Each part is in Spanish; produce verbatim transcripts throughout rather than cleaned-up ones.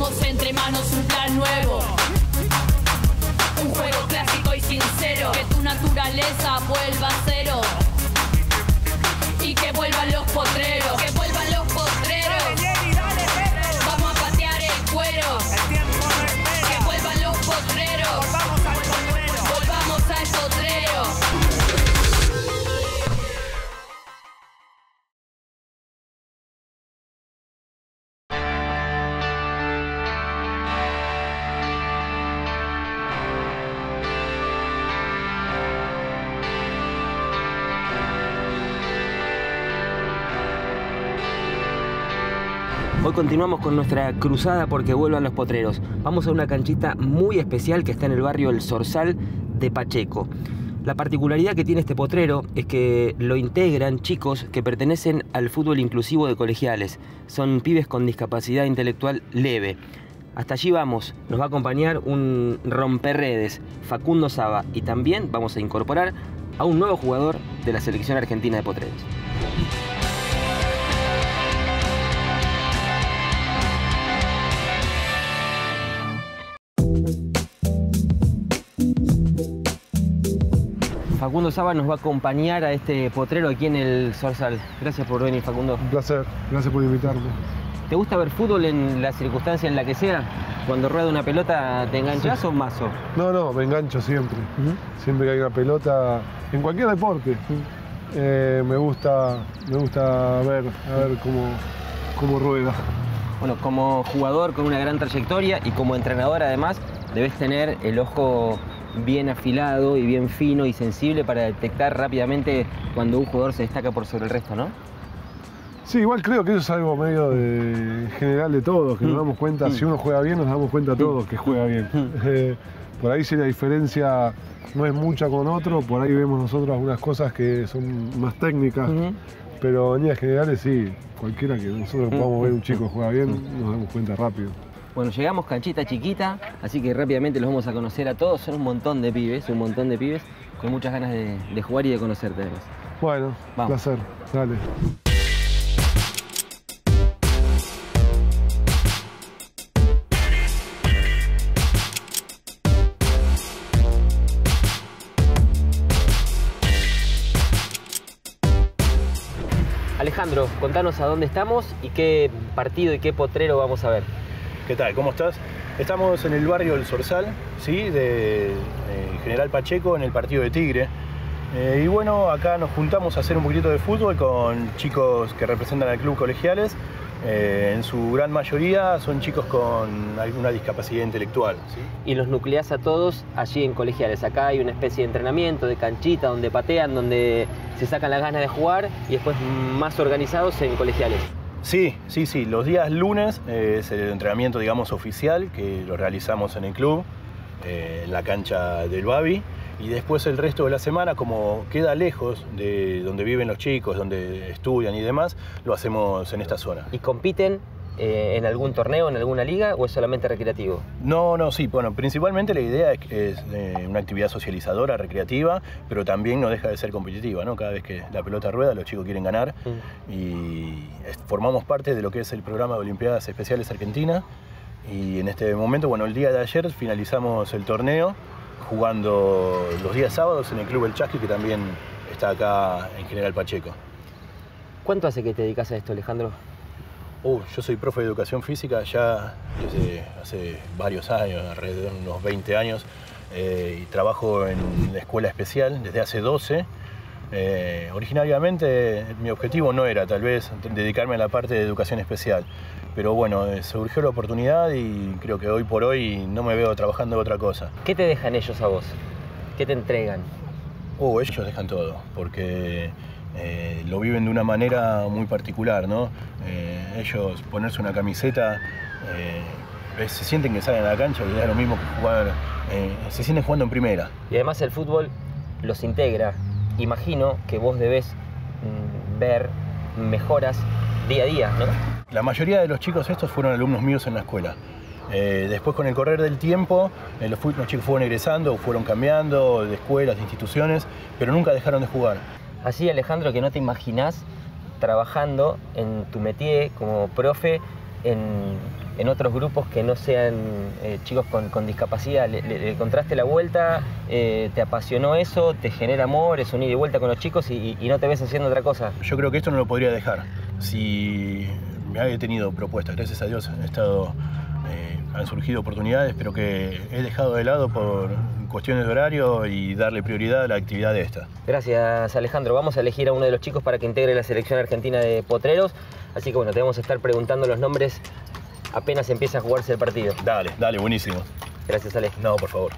Tenemos entre manos un plan nuevo, un juego clásico y sincero. Que tu naturaleza vuelva a cero y que vuelvan los potreros, que vuelvan los potreros. Vamos a patear el cuero, que vuelvan los potreros. Volvamos al potrero. Hoy continuamos con nuestra cruzada porque vuelvan los potreros. Vamos a una canchita muy especial que está en el barrio El Zorzal de Pacheco. La particularidad que tiene este potrero es que lo integran chicos que pertenecen al fútbol inclusivo de colegiales. Son pibes con discapacidad intelectual leve. Hasta allí vamos, nos va a acompañar un romperredes, Facundo Saba, y también vamos a incorporar a un nuevo jugador de la selección argentina de potreros. Facundo Saba nos va a acompañar a este potrero aquí en el Zorzal. Gracias por venir, Facundo. Un placer, gracias por invitarme. ¿Te gusta ver fútbol en la circunstancia en la que sea? Cuando rueda una pelota, ¿te enganchás sí. o mazo? No, no, me engancho siempre. Uh-huh. Siempre que hay una pelota, en cualquier deporte. Uh-huh. eh, me gusta, me gusta ver, a ver cómo, cómo rueda. Bueno, como jugador con una gran trayectoria y como entrenador además, debes tener el ojo bien afilado y bien fino y sensible para detectar rápidamente cuando un jugador se destaca por sobre el resto, ¿no? Sí, igual creo que eso es algo medio de general de todos, que mm. nos damos cuenta, mm. si uno juega bien, nos damos cuenta todos que juega bien. Mm. Eh, por ahí si la diferencia no es mucha con otro, por ahí vemos nosotros algunas cosas que son más técnicas, mm. pero en líneas generales sí, cualquiera que nosotros podamos ver un chico juega bien, nos damos cuenta rápido. Bueno, llegamos canchita chiquita, así que rápidamente los vamos a conocer a todos. Son un montón de pibes, un montón de pibes con muchas ganas de, de jugar y de conocerte además. Bueno, vamos. Placer, dale. Alejandro, contanos a dónde estamos y qué partido y qué potrero vamos a ver. ¿Qué tal? ¿Cómo estás? Estamos en el barrio El Zorzal, ¿sí? de, de General Pacheco, en el partido de Tigre. Eh, y bueno, acá nos juntamos a hacer un poquito de fútbol con chicos que representan al club colegiales. Eh, en su gran mayoría son chicos con alguna discapacidad intelectual, ¿sí? Y los nucleás a todos allí en colegiales. Acá hay una especie de entrenamiento, de canchita, donde patean, donde se sacan las ganas de jugar y después más organizados en colegiales. Sí, sí, sí. Los días lunes eh, es el entrenamiento, digamos, oficial, que lo realizamos en el club, eh, en la cancha del Babi. Y después el resto de la semana, como queda lejos de donde viven los chicos, donde estudian y demás, lo hacemos en esta zona. ¿Y compiten eh, en algún torneo, en alguna liga, o es solamente recreativo? No, no, sí. Bueno, principalmente la idea es, es eh, una actividad socializadora, recreativa, pero también no deja de ser competitiva, ¿no? Cada vez que la pelota rueda, los chicos quieren ganar. Mm. Y formamos parte de lo que es el programa de Olimpiadas Especiales Argentina. Y en este momento, bueno, el día de ayer finalizamos el torneo jugando los días sábados en el Club El Chasqui, que también está acá en General Pacheco. ¿Cuánto hace que te dedicas a esto, Alejandro? Uh, yo soy profe de educación física ya desde hace varios años, alrededor de unos veinte años, eh, y trabajo en la escuela especial desde hace doce. Eh, originariamente mi objetivo no era tal vez dedicarme a la parte de educación especial, pero bueno, eh, surgió la oportunidad y creo que hoy por hoy no me veo trabajando de otra cosa. ¿Qué te dejan ellos a vos? ¿Qué te entregan? Uh, ellos dejan todo, porque eh, lo viven de una manera muy particular, ¿no? Eh, ellos ponerse una camiseta, eh, se sienten que salen a la cancha y es lo mismo que jugar, eh, se sienten jugando en primera. Y además el fútbol los integra. Imagino que vos debés mm, ver mejoras día a día, ¿no? La mayoría de los chicos estos fueron alumnos míos en la escuela. Eh, después, con el correr del tiempo, eh, los, los chicos fueron egresando, fueron cambiando de escuelas, de instituciones, pero nunca dejaron de jugar. Así, Alejandro, que no te imaginás trabajando en tu métier como profe en, en otros grupos que no sean eh, chicos con, con discapacidad? ¿Le, le, le encontraste la vuelta? Eh, ¿Te apasionó eso? ¿Te genera amor? ¿Es un ida y vuelta con los chicos y, y no te ves haciendo otra cosa? Yo creo que esto no lo podría dejar. Si me había tenido propuestas, gracias a Dios, he estado, eh, han surgido oportunidades, pero que he dejado de lado por cuestiones de horario y darle prioridad a la actividad de esta. Gracias, Alejandro. Vamos a elegir a uno de los chicos para que integre la selección argentina de potreros. Así que bueno, te vamos a estar preguntando los nombres apenas empieza a jugarse el partido. Dale, dale, buenísimo. Gracias, Ale. No, por favor.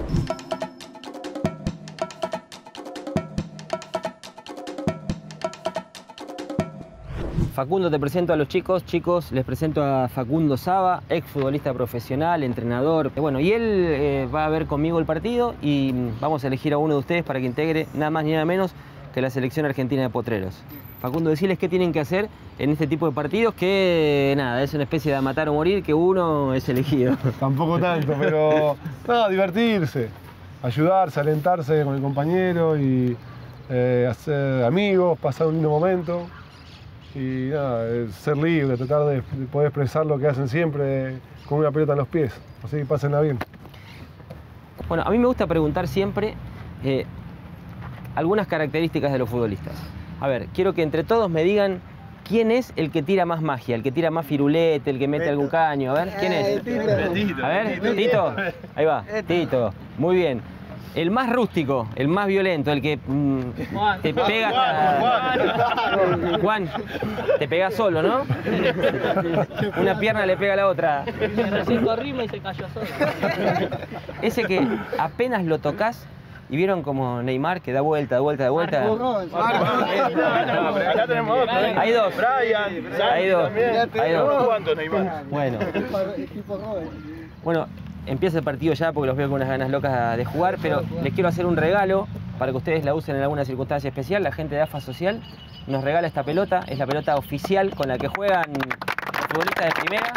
Facundo, te presento a los chicos. Chicos, les presento a Facundo Saba, exfutbolista profesional, entrenador. Bueno, y él eh, va a ver conmigo el partido y vamos a elegir a uno de ustedes para que integre nada más ni nada menos que la selección argentina de potreros. Facundo, decirles qué tienen que hacer en este tipo de partidos, que nada, es una especie de matar o morir, que uno es elegido. Tampoco tanto, pero no, divertirse, ayudarse, alentarse con el compañero y eh, hacer amigos, pasar un lindo momento. Y nada, ser libre, tratar de poder expresar lo que hacen siempre con una pelota en los pies. Así que pásenla bien. Bueno, a mí me gusta preguntar siempre eh, algunas características de los futbolistas. A ver, quiero que entre todos me digan quién es el que tira más magia, el que tira más firulete, el que mete algún caño. A ver, ¿quién es? A ver, Tito. Ahí va, Tito. Muy bien. El más rústico, el más violento, el que mmm, te pega hasta... Juan, te pega solo, ¿no? Una pierna le pega a la otra. Recién corrimos y se cayó solo. Ese que apenas lo tocas y vieron como Neymar que da vuelta, da vuelta, da vuelta. Acá tenemos otro. Hay dos. Brian, hay dos. Hay dos. ¿Cuántos Neymar? Bueno. Bueno. Empieza el partido ya porque los veo con unas ganas locas de jugar, pero les quiero hacer un regalo para que ustedes la usen en alguna circunstancia especial. La gente de AFA Social nos regala esta pelota, es la pelota oficial con la que juegan los futbolistas de primera.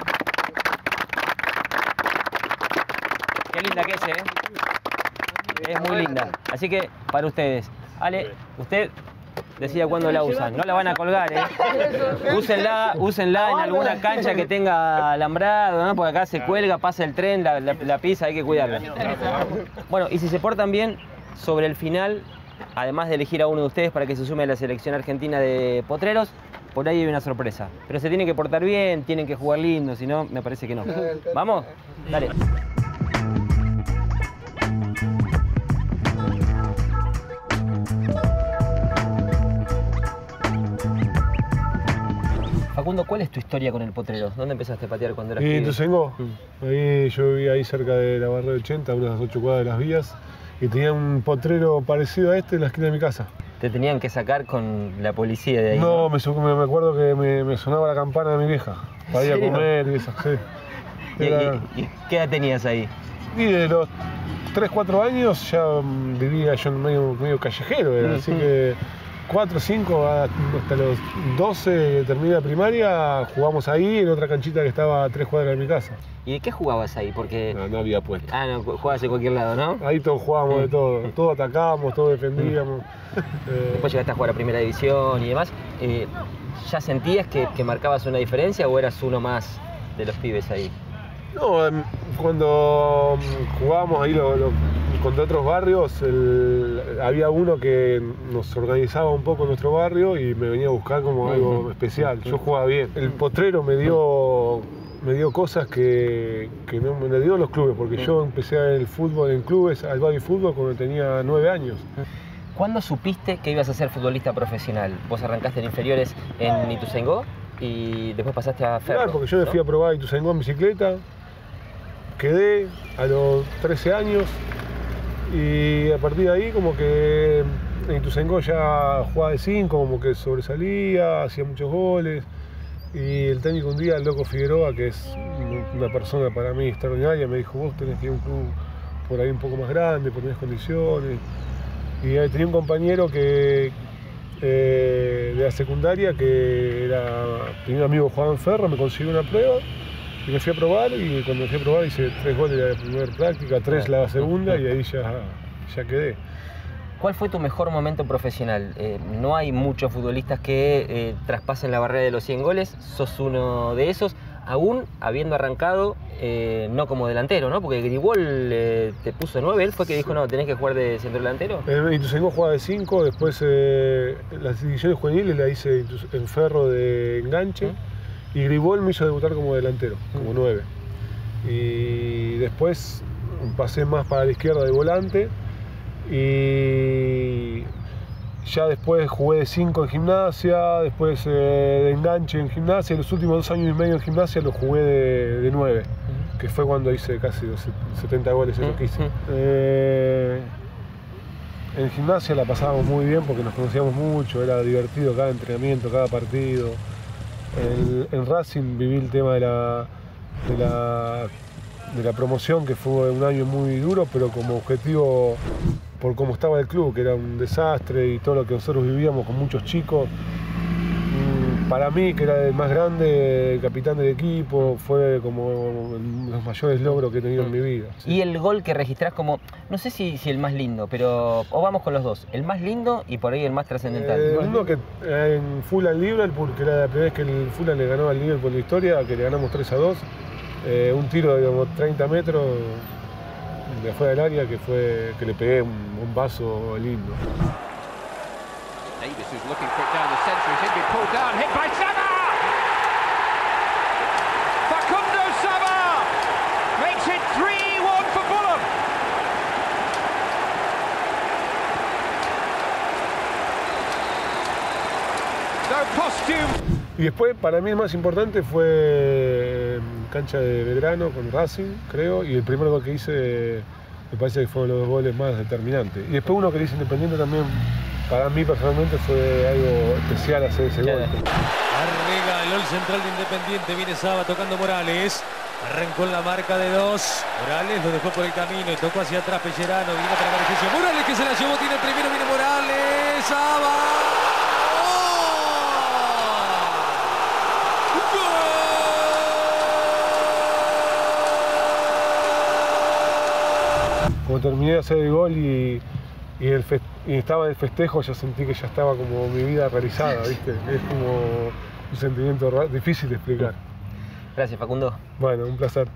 Qué linda que es, ¿eh? Es muy linda. Así que para ustedes, Ale, usted decida cuándo la usan. No la van a colgar, ¿eh? Úsenla, úsenla en alguna cancha que tenga alambrado, ¿no? Porque acá se cuelga, pasa el tren, la, la, la pisa, hay que cuidarla. Bueno, y si se portan bien, sobre el final, además de elegir a uno de ustedes para que se sume a la selección argentina de potreros, por ahí hay una sorpresa. Pero se tienen que portar bien, tienen que jugar lindo, si no, me parece que no. ¿Vamos? Dale. Facundo, ¿cuál es tu historia con el potrero? ¿Dónde empezaste a patear cuando eras Y pibe? en Ituzaingó. Ahí yo vivía ahí cerca de la barra de ochenta, unas ocho cuadras de las vías, y tenía un potrero parecido a este en la esquina de mi casa. Te tenían que sacar con la policía de ahí. No, me, me, me acuerdo que me, me sonaba la campana de mi vieja para ir a comer y esas, sí. ¿Y, Era... y, y qué edad tenías ahí? Y de los tres, cuatro años ya um, vivía yo en medio, medio callejero, era, así que cuatro, cinco, hasta los doce, terminé la primaria, jugamos ahí en otra canchita que estaba a tres cuadras de mi casa. ¿Y de qué jugabas ahí? Porque... No, no había puesto. Ah, no, jugabas en cualquier lado, ¿no? Ahí todos jugábamos de todo, todos atacábamos, todos defendíamos. Eh, Después llegaste a jugar a Primera División y demás. Eh, ¿Ya sentías que, que marcabas una diferencia o eras uno más de los pibes ahí? No, cuando jugábamos ahí lo, lo, contra otros barrios, el, había uno que nos organizaba un poco nuestro barrio y me venía a buscar como algo uh-huh. especial. Yo jugaba bien. El potrero me dio, me dio cosas que, que no me dio los clubes, porque yo empecé el fútbol en clubes, al baby fútbol, cuando tenía nueve años. ¿Cuándo supiste que ibas a ser futbolista profesional? Vos arrancaste en inferiores en Ituzaingó y después pasaste a Ferro. Claro, porque yo me fui a probar Ituzaingó en bicicleta. Quedé a los trece años y a partir de ahí como que en Ituzaingó ya jugaba de cinco, como que sobresalía, hacía muchos goles y el técnico un día, el Loco Figueroa, que es una persona para mí extraordinaria, me dijo: vos tenés que ir a un club por ahí un poco más grande, por tenés condiciones. Y tenía un compañero que eh, de la secundaria que era, tenía un amigo jugaba en Ferro, me consiguió una prueba. Y me fui a probar y cuando me fui a probar hice tres goles de la primera práctica, tres la segunda y ahí ya, ya quedé. ¿Cuál fue tu mejor momento profesional? Eh, no hay muchos futbolistas que eh, traspasen la barrera de los cien goles, sos uno de esos. aún habiendo arrancado eh, no como delantero, ¿no? Porque Gribol eh, te puso nueve, él fue que dijo, no, tenés que jugar de centro delantero. En Ituzaingó jugaba de cinco, después eh, en las divisiones juveniles la hice en Ferro de enganche, ¿Mm? y Gribol me hizo debutar como delantero, como nueve. Y después pasé más para la izquierda de volante y ya después jugué de cinco en Gimnasia, después eh, de enganche en Gimnasia, y los últimos dos años y medio en Gimnasia los jugué de, de nueve, uh-huh. que fue cuando hice casi setenta goles en lo que hice. Uh-huh. eh, en Gimnasia la pasábamos muy bien porque nos conocíamos mucho, era divertido cada entrenamiento, cada partido. En, en Racing viví el tema de la, de la, de la promoción, que fue un año muy duro, pero como objetivo por cómo estaba el club, que era un desastre, y todo lo que nosotros vivíamos con muchos chicos. Para mí, que era el más grande, el capitán del equipo, fue como los mayores logros que he tenido en mi vida. ¿Sí? Y el gol que registrás como, no sé si, si el más lindo, pero o vamos con los dos, el más lindo y por ahí el más trascendental. Eh, uno que en Fulham Liverpool, que era la primera vez que el Fulham le ganó al Liverpool en la historia, que le ganamos tres a dos, eh, un tiro de como treinta metros de afuera del área, que fue que le pegué un, un vaso lindo. Davis, who's looking for it down the centre, he's been pulled down, hit by Saba! Facundo Saba makes it three one for Fulham. No costume. Y después, para mí el más importante fue cancha de Belgrano con Racing, creo, y el primer gol que hice me parece que fueron los dos goles más determinantes. Y después uno que le hice Independiente también, para mí personalmente fue algo especial hacer ese gol. Arriba el gol central de Independiente, viene Saba tocando Morales. Arrancó en la marca de dos. Morales lo dejó por el camino y tocó hacia atrás Pellerano. Viene para Marquesio. Morales que se la llevó, tiene el primero, viene Morales. Saba. Cuando terminé de hacer el gol y, y, el fe, y estaba en el festejo, ya sentí que ya estaba como mi vida realizada, ¿viste? Es como un sentimiento raro, difícil de explicar. Gracias, Facundo. Bueno, un placer.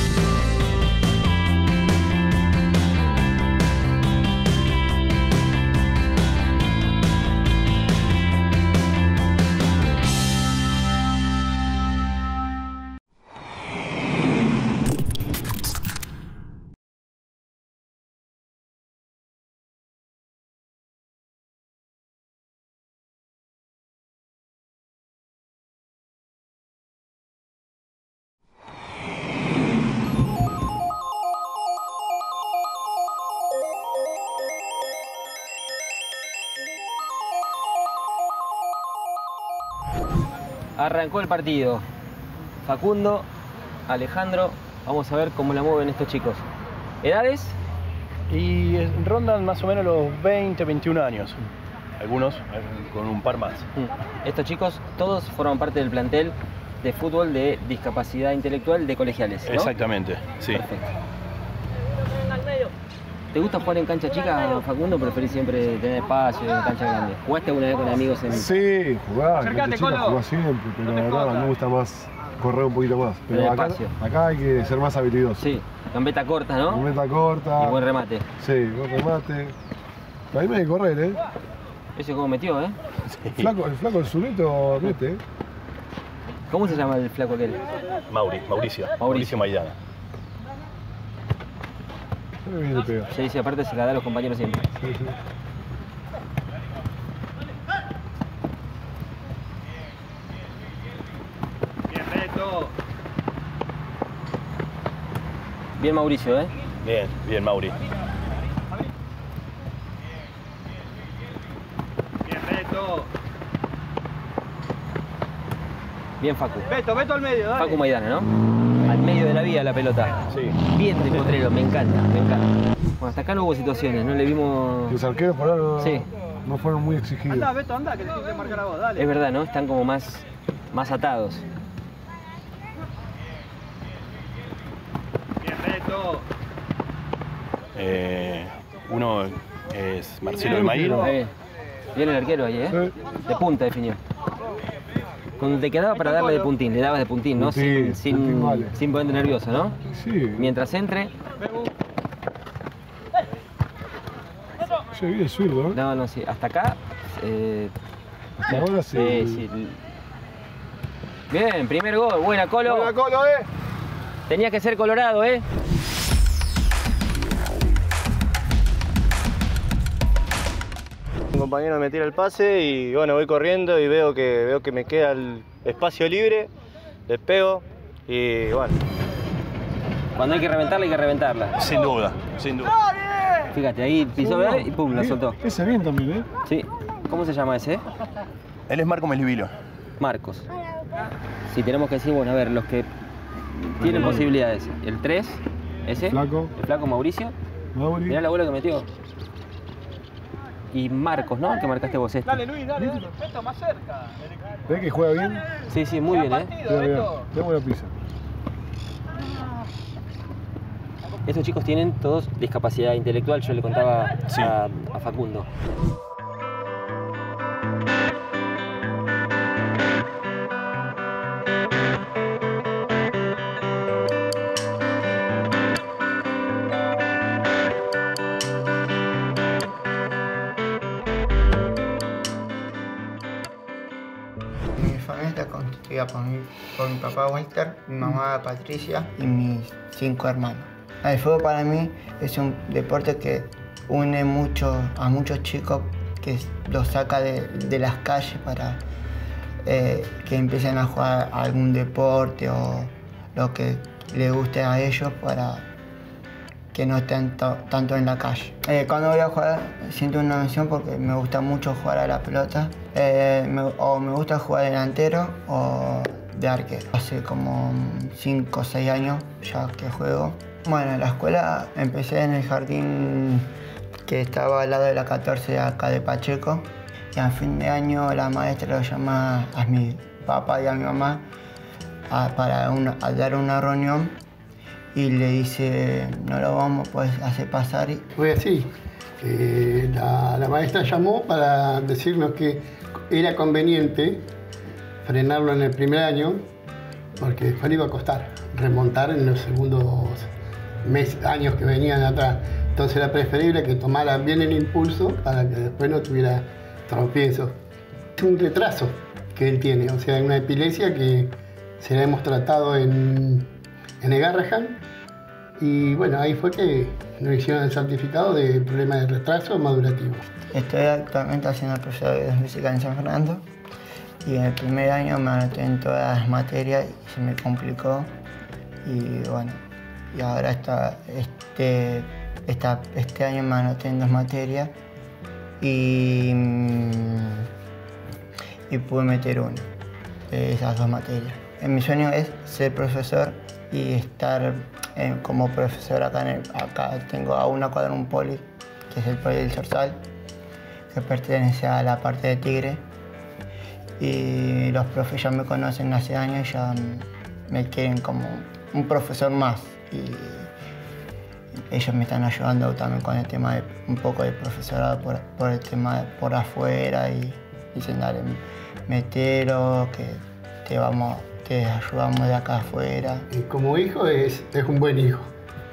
Arrancó el partido. Facundo, Alejandro, vamos a ver cómo la mueven estos chicos. ¿Edades? Y rondan más o menos los veinte, veintiún años. Algunos con un par más. Estos chicos todos forman parte del plantel de fútbol de discapacidad intelectual de Colegiales, ¿no? Exactamente, sí. Perfecto. ¿Te gusta jugar en cancha chica, Facundo, o preferís siempre tener espacio en cancha grande? ¿Jugaste alguna vez con amigos en...? Sí, jugaba, en cancha chica jugaba siempre, pero la verdad me gusta más correr un poquito más. Pero acá, acá hay que ser más habilidoso. Sí, gambeta corta, ¿no? Gambeta corta. Y buen remate. Sí, buen remate. A mí me hay que correr, ¿eh? Ese como metió, ¿eh? Sí. El flaco, el flaco del Zuleto mete, ¿eh? ¿Cómo se llama el flaco aquel? Mauri, Mauricio. Mauricio, Mauricio Maidana. Se dice, aparte se la da a los compañeros siempre. Sí, sí. Bien, Beto. Bien Mauricio, ¿eh? Bien, bien Mauri. Bien, Beto. Bien Facu. Beto, Beto al medio, dale. Facu Maidana, ¿no? Al medio de la vía la pelota. Sí. Bien de Potrero, me encanta, me encanta. Bueno, hasta acá no hubo situaciones, no le vimos... Los arqueros por ahora no, sí. no fueron muy exigidos. Anda, Beto, anda, que te tienes que marcar a vos, dale. Es verdad, ¿no? Están como más, más atados. Bien, Beto. Eh, uno es Marcelo de Maíro. Bien. Bien el arquero ahí, ¿eh? Sí. De punta definió. Cuando te quedaba para darle de puntín, le dabas de puntín, ¿no? Puntín, sin, sin, puntín vale. sin ponerte nervioso, ¿no? Sí. Mientras entre... Se vi el zurdo, ¿eh? No, no, sí. Hasta acá... Eh... Hasta ahora sí. Sí, sí. Bien, primer gol. Buena, Colo. Buena, Colo, ¿eh? Tenía que ser colorado, ¿eh? Un compañero me tira el pase y bueno, voy corriendo y veo que, veo que me queda el espacio libre, le pego y bueno. Cuando hay que reventarla, hay que reventarla. Sin duda, sin duda. Fíjate, ahí pisó No, no. y pum, la soltó. Ese bien también, ¿eh? Sí. ¿Cómo se llama ese? Él es Marco Melivilo. Marcos. Si tenemos que decir, bueno, a ver, los que tienen posibilidades. El tres, ese. Flaco. El flaco Mauricio. Mauri. Mirá la bola que metió. Y Marcos, ¿no? El que marcaste vos este. Dale, Luis, dale, dale. Beto, más cerca. ¿Ves que juega bien? Sí, sí, muy bien, ¿eh? Mira, mira. Tengo la pizza. Estos chicos tienen todos discapacidad intelectual, yo le contaba Sí. a, a Facundo. Mi familia está constituida por mi, por mi papá Walter, mi mamá Patricia y mis cinco hermanos. El fútbol para mí es un deporte que une mucho a muchos chicos, que los saca de, de las calles para eh, que empiecen a jugar algún deporte o lo que les guste a ellos para que no estén to- tanto en la calle. Eh, cuando voy a jugar siento una emoción porque me gusta mucho jugar a la pelota. Eh, me- o me gusta jugar delantero o de arquero. Hace como cinco o seis años ya que juego. Bueno, en la escuela empecé en el jardín que estaba al lado de la catorce acá de Pacheco. Y a fin de año la maestra lo llama a mi papá y a mi mamá a, para una, a dar una reunión y le dice, no lo vamos a poder hacer pasar. Fue así. Eh, la, la maestra llamó para decirnos que era conveniente frenarlo en el primer año porque después le iba a costar remontar en los segundos meses, años que venían atrás. Entonces era preferible que tomara bien el impulso para que después no tuviera tropiezos. Es un retraso que él tiene, o sea, una epilepsia que se la hemos tratado en, en Egarrahan. Y bueno, ahí fue que nos hicieron el certificado de problema de retraso madurativo. Estoy actualmente haciendo el profesor de física en San Fernando y en el primer año me anoté en todas las materias y se me complicó. Y bueno, y ahora está, este, esta, este año me anoté en dos materias y, y pude meter uno de esas dos materias. Mi sueño es ser profesor y estar eh, como profesor acá, en el, acá tengo a una cuadra un poli, que es el poli del Zorzal, que pertenece a la parte de Tigre. Y los profes ya me conocen hace años y ya me quieren como un profesor más. Y ellos me están ayudando también con el tema de un poco de profesorado por, por el tema de por afuera y dicen, dale, metelo, que te vamos, te ayudamos de acá afuera. Y como hijo es, es un buen hijo.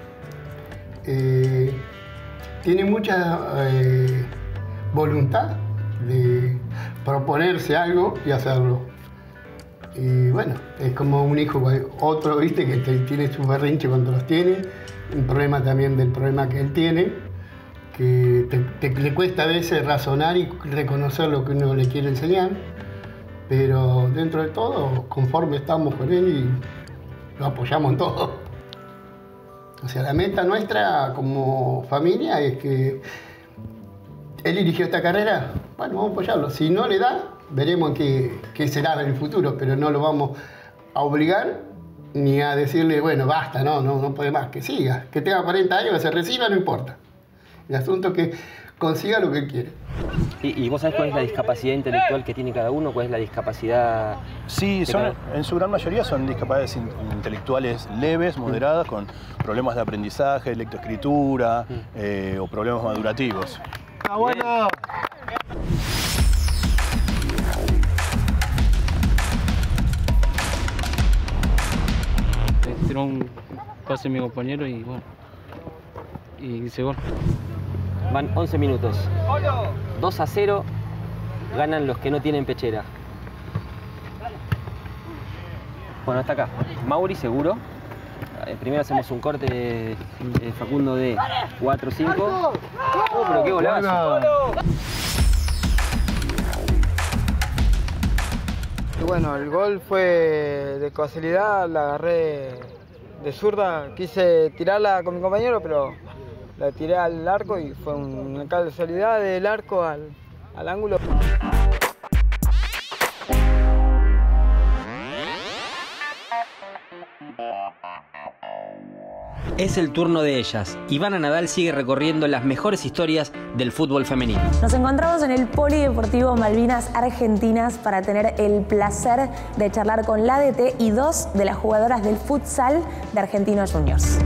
Eh, tiene mucha eh, voluntad de proponerse algo y hacerlo. Y bueno, es como un hijo, otro, viste, que te, tiene su berrinche cuando los tiene, un problema también del problema que él tiene, que te, te, le cuesta a veces razonar y reconocer lo que uno le quiere enseñar, pero dentro de todo, conforme estamos con él y lo apoyamos en todo. O sea, la meta nuestra como familia es que él eligió esta carrera, bueno, vamos a apoyarlo. Si no le da, veremos qué, qué será en el futuro, pero no lo vamos a obligar ni a decirle, bueno, basta, no, no, no puede más, que siga, que tenga cuarenta años, que se reciba, no importa. El asunto es que consiga lo que él quiere. ¿Y, y vos sabés cuál es la discapacidad intelectual que tiene cada uno? ¿Cuál es la discapacidad? Sí, son, en su gran mayoría son discapacidades in, intelectuales leves, moderadas, mm. con problemas de aprendizaje, lectoescritura mm. eh, o problemas madurativos. ¡Está bueno! tiró un pase a mi compañero y bueno, y hice gol. Van once minutos. dos a cero ganan los que no tienen pechera. Bueno, hasta acá. Mauri seguro. Eh, primero hacemos un corte de, de Facundo de cuatro cinco. Oh, pero qué golazo. Y bueno, el gol fue de casualidad, la agarré de zurda, quise tirarla con mi compañero, pero la tiré al arco y fue una casualidad del arco al, al ángulo. Es el turno de ellas. Ivana Nadal sigue recorriendo las mejores historias del fútbol femenino. Nos encontramos en el Polideportivo Malvinas Argentinas para tener el placer de charlar con la D T y dos de las jugadoras del futsal de Argentinos Juniors.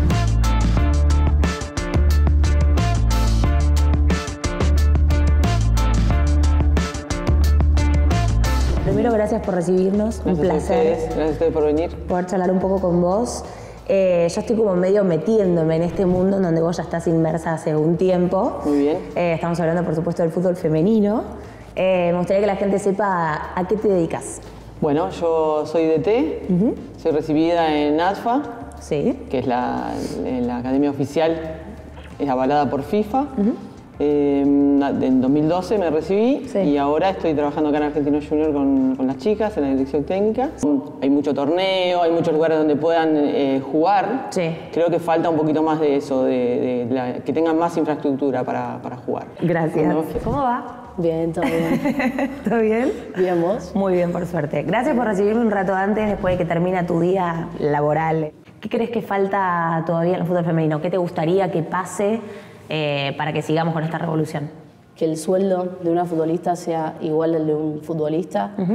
Primero, gracias por recibirnos, un placer. Gracias a ustedes por venir. Poder charlar un poco con vos. Eh, yo estoy como medio metiéndome en este mundo en donde vos ya estás inmersa hace un tiempo. Muy bien. Eh, estamos hablando, por supuesto, del fútbol femenino. Eh, me gustaría que la gente sepa a qué te dedicas. Bueno, yo soy D T, uh-huh. Soy recibida en A S F A, sí. Que es la, la academia oficial, es avalada por FIFA. Uh-huh. Eh, en dos mil doce me recibí, sí. Y ahora estoy trabajando acá en Argentinos Juniors con, con las chicas en la dirección técnica. Hay mucho torneo, hay muchos lugares donde puedan eh, jugar. Sí. Creo que falta un poquito más de eso, de, de la, que tengan más infraestructura para, para jugar. Gracias. ¿No? ¿Cómo va? Bien, todo bien. ¿Todo bien? Bien, ¿vos? Muy bien, por suerte. Gracias por recibirme un rato antes, después de que termina tu día laboral. ¿Qué crees que falta todavía en el fútbol femenino? ¿Qué te gustaría que pase Eh, para que sigamos con esta revolución? Que el sueldo de una futbolista sea igual al de un futbolista. Uh-huh.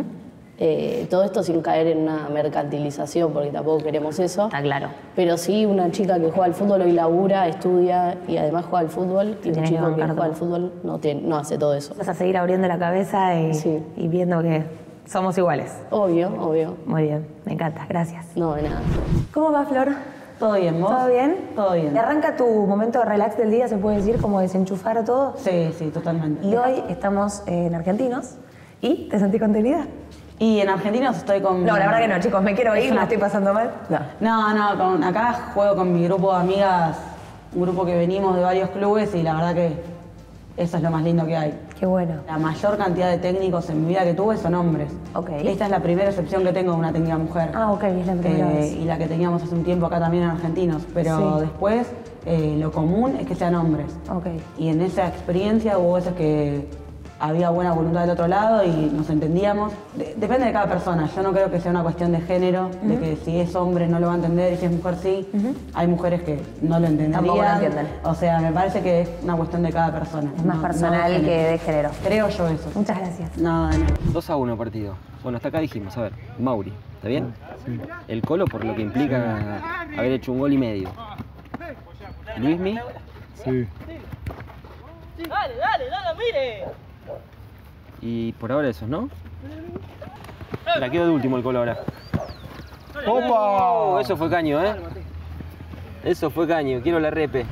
eh, todo esto sin caer en una mercantilización, porque tampoco queremos eso. Está claro. Pero sí, una chica que juega al fútbol hoy labura, estudia y además juega al fútbol. Y un chico que, que juega al fútbol no, tiene, no hace todo eso. Vas a seguir abriendo la cabeza y, sí. y viendo que somos iguales. Obvio, obvio. Muy bien, me encanta, gracias. No, de nada. ¿Cómo va, Flor? Todo bien, ¿vos? ¿Todo bien? Todo bien. ¿Te arranca tu momento de relax del día, se puede decir, como desenchufar todo? Sí, sí, totalmente. Y hoy estamos en Argentinos. ¿Y te sentís contenida? Y en Argentinos estoy con... No, la verdad que no, chicos, me quiero ir, una... la estoy pasando mal. No, no, no con... acá juego con mi grupo de amigas, un grupo que venimos de varios clubes y la verdad que eso es lo más lindo que hay. Qué bueno. La mayor cantidad de técnicos en mi vida que tuve son hombres. Ok. Esta es la primera excepción que tengo de una técnica mujer. Ah, ok, es la primera eh, vez. Y la que teníamos hace un tiempo acá también en Argentinos. Pero sí. Después, eh, lo común es que sean hombres. Ok. Y en esa experiencia hubo veces que había buena voluntad del otro lado y nos entendíamos. De- depende de cada persona. Yo no creo que sea una cuestión de género, uh-huh. de que si es hombre no lo va a entender y si es mujer sí. Uh-huh. Hay mujeres que no lo entenderían. Tampoco lo entienden. O sea, me parece que es una cuestión de cada persona. Es más no, personal no de que de género. Creo yo eso. Muchas gracias. No, no. dos a uno partido. Bueno, hasta acá dijimos, a ver, Mauri, ¿está bien? Sí. El Colo por lo que implica haber hecho un gol y medio. Luismi. Sí. Dale, dale, dale, mire. Y por ahora esos, ¿no? La quedó de último el Colo ahora. ¡Opa! Oh, eso fue caño, ¿eh? Eso fue caño, quiero la repe.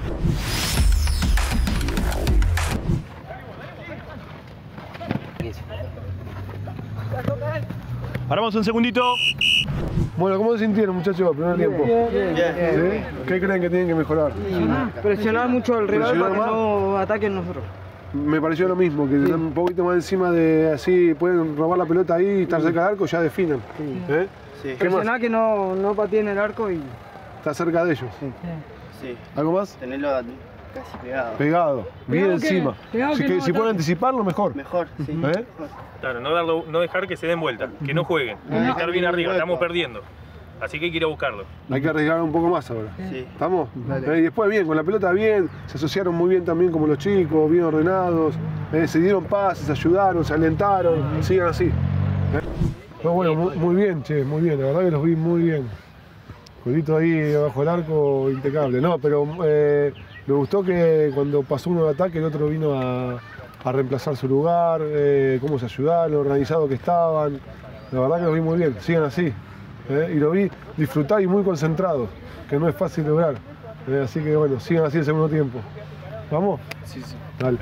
Paramos un segundito. Bueno, ¿cómo se sintieron, muchachos, el primer tiempo? Bien, bien, bien. ¿Sí? ¿Qué creen que tienen que mejorar? Presionar mucho al rival ¿Presionar para que más? no ataquen nosotros. Me pareció lo mismo, que un poquito más encima de así, pueden robar la pelota ahí y estar cerca del arco, ya definan. Sí. ¿Eh? Sí. ¿Qué más? Presionar que no, no pateen el arco y... Está cerca de ellos. Sí. Sí. ¿Algo más? Tenerlo casi pegado. Pegado, bien Pegado encima. que- pegado Si, que que, no si pueden anticiparlo, mejor. Mejor, sí. ¿Eh? Claro, no, darlo, no dejar que se den vuelta, que no jueguen, Ah. estar bien arriba, estamos perdiendo. Así que hay que ir a buscarlo. Hay que arriesgar un poco más ahora. Sí. ¿Estamos? Eh, y después bien, con la pelota bien, se asociaron muy bien también como los chicos, bien ordenados, eh, se dieron pases, se ayudaron, se alentaron, sigan así. Eh. No, bueno, muy, muy bien, che, muy bien, la verdad que los vi muy bien. Jueguito ahí abajo del arco, impecable. No, pero eh, me gustó que cuando pasó uno de ataque, el otro vino a, a reemplazar su lugar, eh, cómo se ayudaron, lo organizado que estaban. La verdad que los vi muy bien, sigan así. ¿eh? Y lo vi disfrutar y muy concentrado, que no es fácil lograr. ¿eh? Así que bueno, sigan así el segundo tiempo. ¿Vamos? Sí, sí. Dale.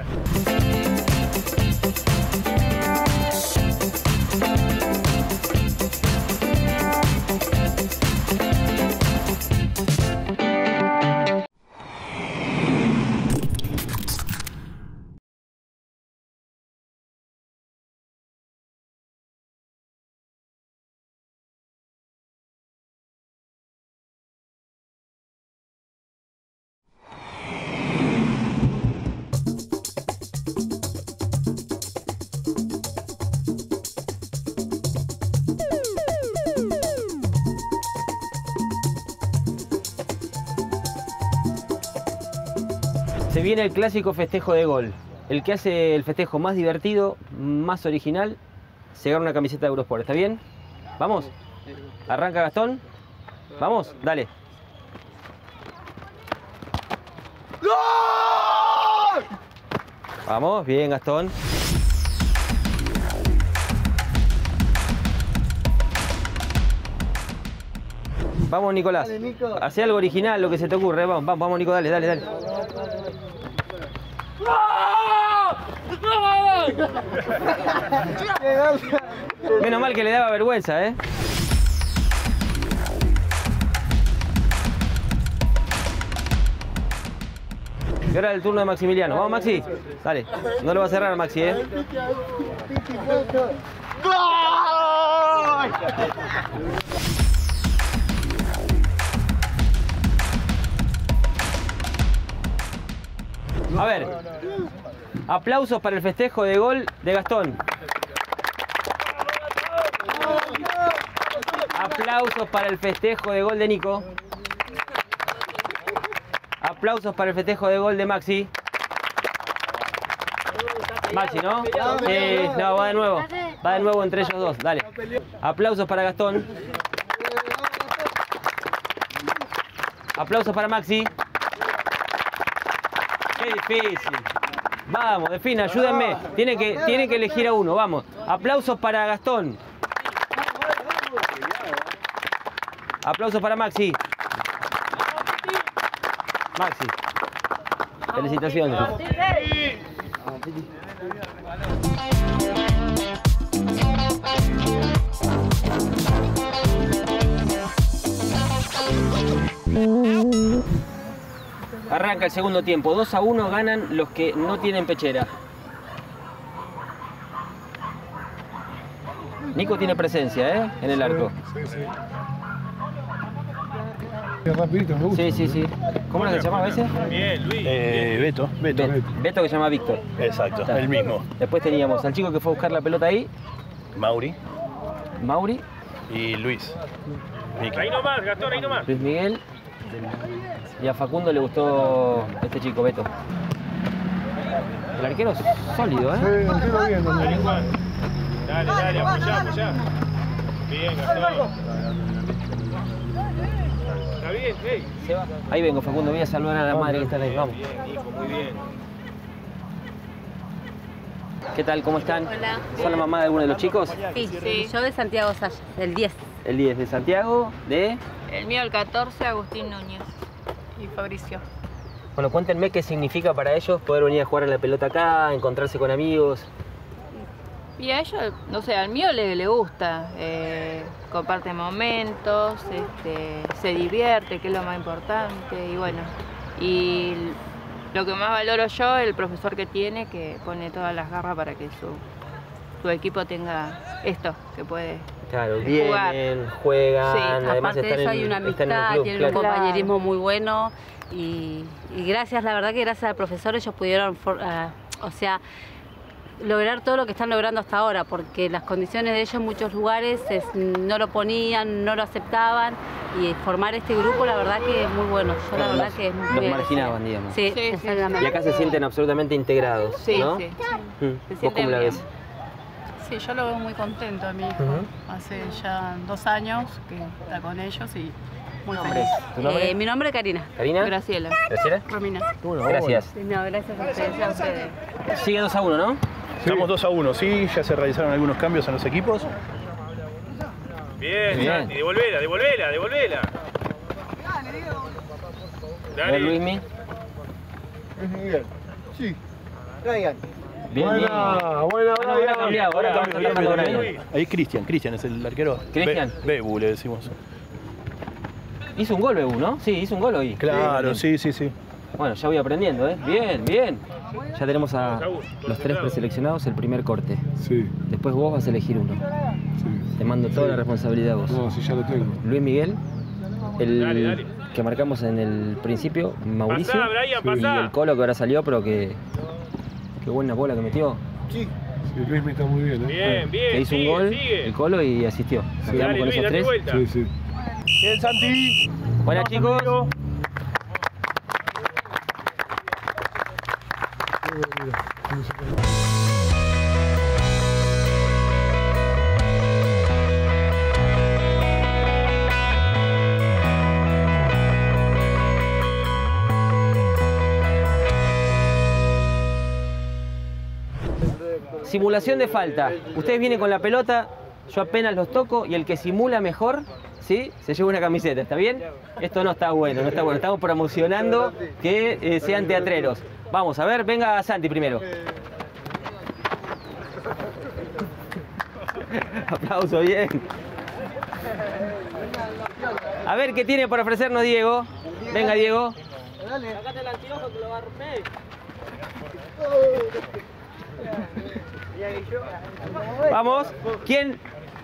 Se viene el clásico festejo de gol. El que hace el festejo más divertido, más original, se gana una camiseta de Eurosport. ¿Está bien? ¿Vamos? ¿Arranca Gastón? ¿Vamos? Dale. ¡Gol! Vamos, bien Gastón. Vamos, Nicolás. Dale, Nico. Hacé algo original, lo que se te ocurre. Vamos, vamos, vamos Nico, dale, dale, dale. Menos mal que le daba vergüenza, ¿eh? Y ahora el turno de Maximiliano. Vamos, Maxi. Dale. No lo va a cerrar, Maxi, ¿eh? A ver, aplausos para el festejo de gol de Gastón. Aplausos para el festejo de gol de Nico. Aplausos para el festejo de gol de Maxi. Maxi, ¿no? Sí, no, va de nuevo. Va de nuevo entre ellos dos, dale. Aplausos para Gastón. Aplausos para Maxi. Qué difícil. Vamos, defina, ayúdenme. Tiene que, tiene que elegir a uno, vamos. Aplausos para Gastón. Aplausos para Maxi. Maxi. Felicitaciones. Arranca el segundo tiempo. dos a uno ganan los que no tienen pechera. Nico tiene presencia, ¿eh? En el arco. Sí, sí. Qué rapidito, me gusta. Sí, sí, sí. ¿Cómo era que se llamaba ese? Bien, Luis. Eh, Beto, Beto. Beto. Beto que se llama Víctor. Exacto, Está. el mismo. Después teníamos al chico que fue a buscar la pelota ahí. Mauri. Mauri. Y Luis. Miki. Ahí nomás, Gastón, ahí nomás. Luis Miguel. Y a Facundo le gustó este chico, Beto. El arquero es sólido, ¿eh? Sí, el tiro bien, ¿no? Dale, Juan. Dale, dale, apoyá, apoyá. Bien, Gastón. Está bien, hey. Se va. Ahí vengo, Facundo, voy a saludar a la madre que está ahí. Vamos. Bien, hijo, muy bien. ¿Qué tal? ¿Cómo están? Hola. ¿Son la mamá de alguno de los chicos? Sí, sí. Yo de Santiago Sayas, del diez. El diez de Santiago, de... El mío el catorce, Agustín Núñez. Y Fabricio. Bueno, cuéntenme qué significa para ellos poder venir a jugar a la pelota acá, encontrarse con amigos. Y a ellos, no sé, al mío le, le gusta. Eh, comparte momentos, este, se divierte, que es lo más importante. Y bueno, y lo que más valoro yo, el profesor que tiene, que pone todas las garras para que su, su equipo tenga esto, que puede Claro, jugar. vienen, juegan, Sí, además aparte están de eso en, hay una están en el amistad, club, tienen claro. un compañerismo muy bueno y, y gracias, la verdad que gracias al profesor ellos pudieron, for, uh, o sea, lograr todo lo que están logrando hasta ahora, porque las condiciones de ellos en muchos lugares es, no lo ponían, no lo aceptaban, y formar este grupo la verdad que es muy bueno. Yo la verdad que es muy Los agradecida. marginaban, digamos. Sí, sí, exactamente. Y acá se sienten absolutamente integrados, Sí, ¿no? sí. Mm. Se ¿Vos sienten cómo la bien. ves? Sí, yo lo veo muy contento a mi hijo. Ujú. Hace ya dos años que está con ellos y muy nombre? feliz. ¿Tu nombre? Eh, mi nombre es Karina. ¿Karina? Graciela. ¿Graciela? Romina. Gracias. Sí, no, gracias a ustedes. A ustedes. Sigue dos a uno, ¿no? Estamos dos a uno, sí, ya se realizaron algunos cambios en los equipos. Bien, Bien. Santi, devolvela, devolvela, devolvela. A ver, Luismi. Miguel. Sí. Ryan. Bien, buena, bien. buena, Ah, no, ahora cambiado, ahora vamos a Bien, tratar con bien, Ryan. bien. Ahí Cristian, Cristian es el arquero. Cristian. Be- Bebu le decimos. Hizo un gol, Bebu, ¿no? Sí, hizo un gol hoy. Claro, sí, sí, sí. Bueno, ya voy aprendiendo, ¿eh? Bien, bien. Ya tenemos a los tres preseleccionados, el primer corte. Sí. Después vos vas a elegir uno. Sí. Te mando toda la responsabilidad a vos. No, sí, ya lo tengo. Luis Miguel, el Dale, dale. que marcamos en el principio, Mauricio. Pasá, Brian, y pasá. el Colo que ahora salió, pero que... Qué buena bola que metió. Sí. Sí, Luis está muy bien, ¿eh? Bien, bien, Que hizo sigue, un gol, sigue. el Colo, y asistió. Nos Sí. quedamos Dale, con Luis, esos date tres. vuelta. Sí, sí. Bien, Santi. Buenas, chicos. Simulación de falta. Ustedes vienen con la pelota, yo apenas los toco y el que simula mejor, ¿sí? Se lleva una camiseta, ¿está bien? Esto no está bueno, no está bueno. Estamos promocionando que eh, sean teatreros. Vamos, a ver, venga Santi primero. Aplauso, bien. A ver qué tiene para ofrecernos Diego. Venga, Diego. Sacate el anteojo que lo va a romper. Vamos. ¿Quién?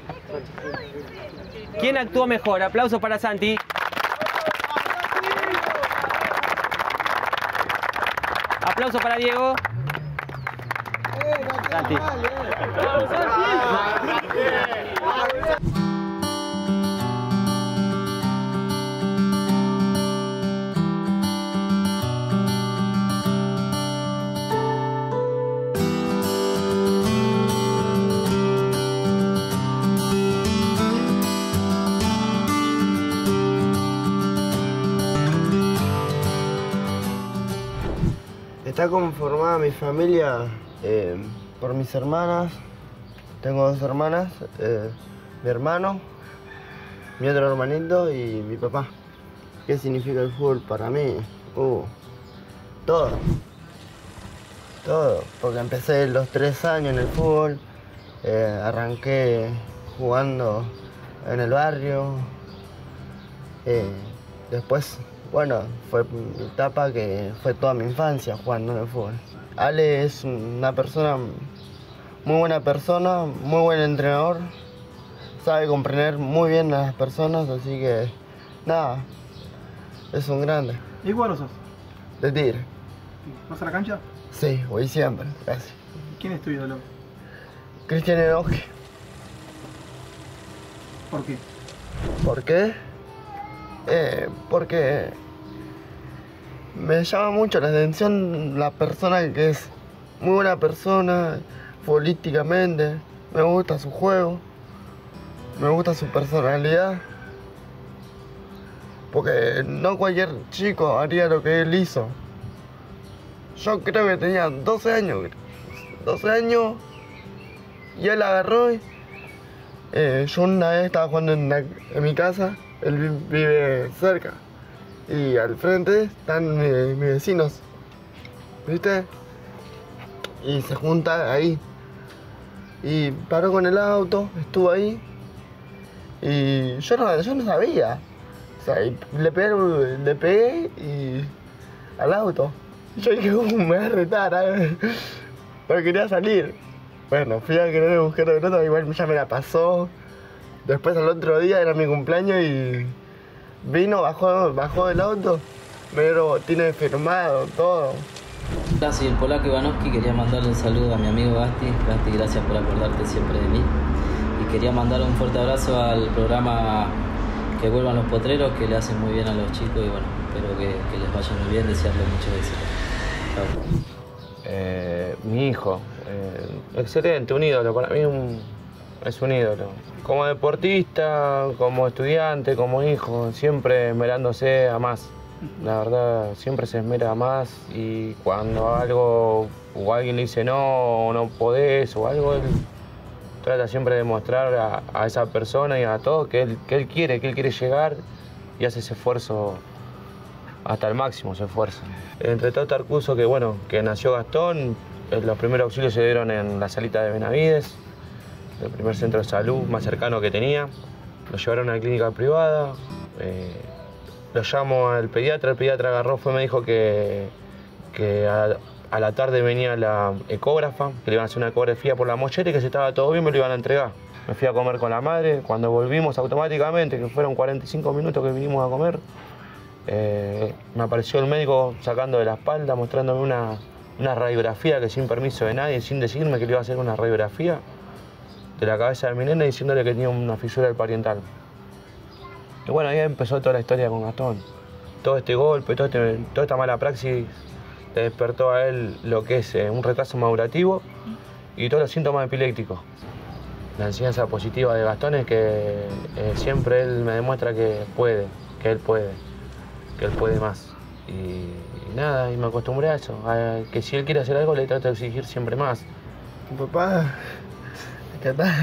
¿Quién actuó mejor? Aplausos para Santi. Aplauso para Diego. Santi. Está conformada mi familia eh, por mis hermanas. Tengo dos hermanas, eh, mi hermano, mi otro hermanito y mi papá. ¿Qué significa el fútbol para mí? Uh, todo. Todo, porque empecé los tres años en el fútbol, eh, arranqué jugando en el barrio. Eh, después, bueno, fue mi etapa que fue toda mi infancia jugando en el fútbol. Ale es una persona, muy buena persona, muy buen entrenador, sabe comprender muy bien a las personas, así que nada, es un grande. ¿Y cuándo sos? De Tigre. ¿Vas a la cancha? Sí, voy siempre, casi. ¿Quién es tu ídolo? Cristian Enoque. ¿Por qué? ¿Por qué? Eh, porque me llama mucho la atención la persona que es muy buena persona, futbolísticamente, me gusta su juego, me gusta su personalidad, porque no cualquier chico haría lo que él hizo. Yo creo que tenía doce años, doce años, y él agarró y eh, yo una vez estaba jugando en, la, en mi casa. Él vive cerca y al frente están eh, mis vecinos, ¿viste? Y se junta ahí. Y paró con el auto, estuvo ahí y yo no, yo no sabía. O sea, y le pegué, le pegué y al auto. Yo dije, uh, me voy a retar, ¿eh? Pero quería salir. Bueno, fui a querer buscar la pelota, igual ya me la pasó. Después al otro día era mi cumpleaños y vino, bajó, bajó del auto, me dio botines firmados, todo. Hola, soy el polaco Ivanovski, quería mandarle un saludo a mi amigo Gasti. Gasti, gracias por acordarte siempre de mí. Y quería mandar un fuerte abrazo al programa Que Vuelvan los Potreros, que le hacen muy bien a los chicos y bueno, espero que, que les vaya muy bien, desearles mucho éxito. Chao. Eh, mi hijo, eh, excelente, un ídolo, para mí un, es un ídolo. Como deportista, como estudiante, como hijo, siempre esmerándose a más. La verdad, siempre se esmera a más y cuando algo o alguien le dice no, o no podés o algo, él trata siempre de mostrar a, a esa persona y a todos que él, que él quiere, que él quiere llegar y hace ese esfuerzo hasta el máximo, ese esfuerzo. Entre todo este curso que, bueno, que nació Gastón, los primeros auxilios se dieron en la salita de Benavides, el primer centro de salud más cercano que tenía. Lo llevaron a una clínica privada, eh, lo llamo al pediatra, el pediatra agarró, fue, me dijo que, que a, a la tarde venía la ecógrafa, que le iban a hacer una ecografía por la mollera y que si estaba todo bien me lo iban a entregar. Me fui a comer con la madre, cuando volvimos automáticamente, que fueron cuarenta y cinco minutos que vinimos a comer, eh, me apareció el médico sacando de la espalda, mostrándome una, una radiografía que sin permiso de nadie, sin decirme que le iba a hacer una radiografía de la cabeza de mi nena, diciéndole que tenía una fisura del parietal. Y bueno, ahí empezó toda la historia con Gastón. Todo este golpe, todo este, toda esta mala praxis le despertó a él lo que es eh, un retraso madurativo y todos los síntomas epilépticos. La enseñanza positiva de Gastón es que eh, siempre él me demuestra que puede, que él puede, que él puede más. Y, y nada, y me acostumbré a eso, a que si él quiere hacer algo le trato de exigir siempre más. Mi papá, acá está.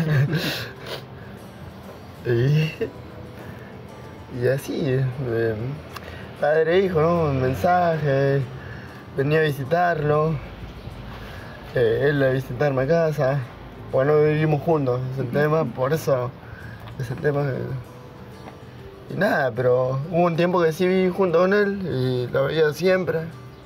Y, y así, eh, padre e hijo, ¿no? Un mensaje, venía a visitarlo, eh, él a visitarme a casa. Bueno, vivimos juntos, es el tema, por eso es el tema. Que... Y nada, pero hubo un tiempo que sí viví junto con él y lo veía siempre,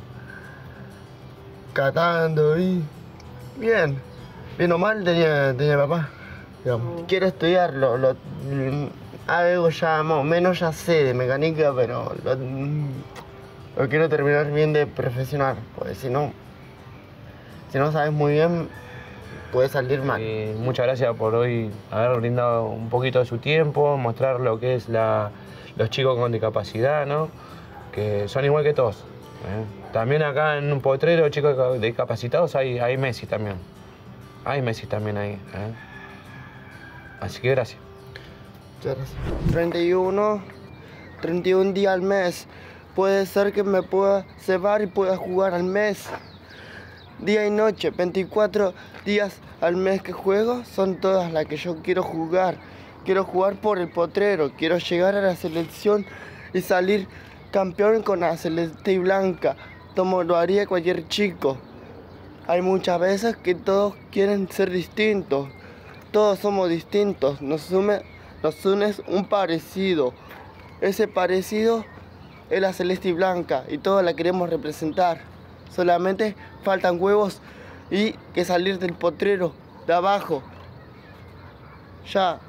catando y bien, bien o mal tenía, tenía papá. Digamos. Quiero estudiar, lo, lo, algo ya más o menos ya sé de mecánica, pero lo, lo quiero terminar bien de profesional, porque si no, si no sabes muy bien, puede salir mal. Y muchas gracias por hoy haber brindado un poquito de su tiempo, mostrar lo que es la, los chicos con discapacidad, ¿no? Que son igual que todos. ¿eh? También acá en un potrero, chicos discapacitados, hay, hay Messi también. Hay Messi también ahí. ¿eh? Así que gracias. Muchas gracias. treinta y uno, treinta y un días al mes. Puede ser que me pueda cebar y pueda jugar al mes. Día y noche, veinticuatro días al mes que juego, son todas las que yo quiero jugar. Quiero jugar por el potrero, quiero llegar a la selección y salir campeón con la celeste y blanca, como lo haría cualquier chico. Hay muchas veces que todos quieren ser distintos, todos somos distintos, nos une, nos une un parecido. Ese parecido es la celeste y blanca y todos la queremos representar. Solamente faltan huevos y que salir del potrero de abajo. Ya.